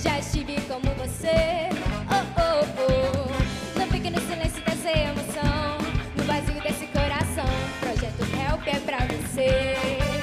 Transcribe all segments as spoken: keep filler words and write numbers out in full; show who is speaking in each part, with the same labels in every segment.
Speaker 1: já estive como você. Oh, oh, oh. Não fique no silêncio dessa emoção, no vazio desse coração. Projeto Help é pra você.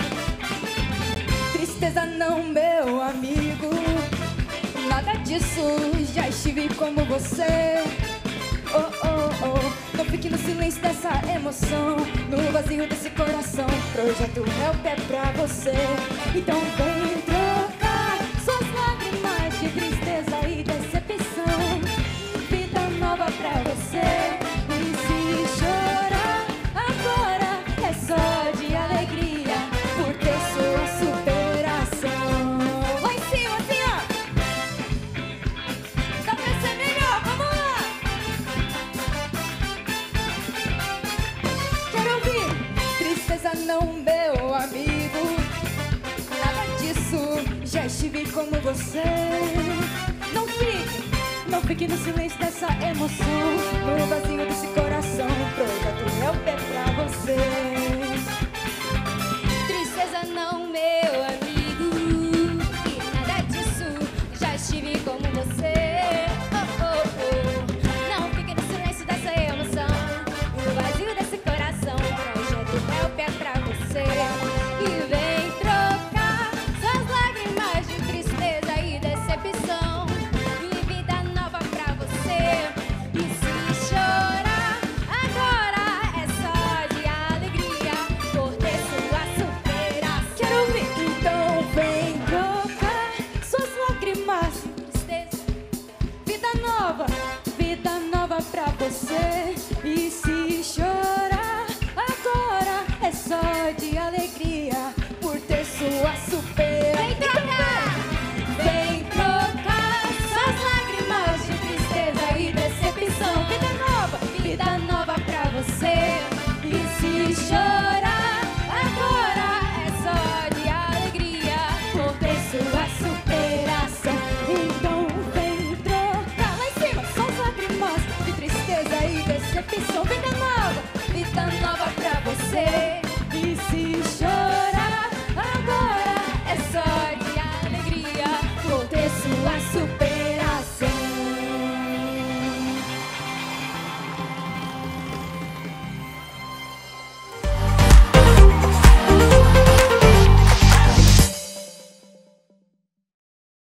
Speaker 1: Tristeza não, meu amigo, nada disso, já estive como você. Oh, oh, oh. Não fique no silêncio dessa emoção, no vazio desse coração. Projeto Help é pra você. Então vem trocar suas lágrimas de tristeza e decepção. Vida nova pra você. E se chorar agora é só de alegria por ter sua superação. Lá em cima, assim, ó. Dá pra ser melhor, vamos lá. Quero ouvir. Tristeza não, meu amigo, nada disso, já estive como você. Não fique, não fique no silêncio dessa emoção, no vazio desse coração. Projeto Help é pra você.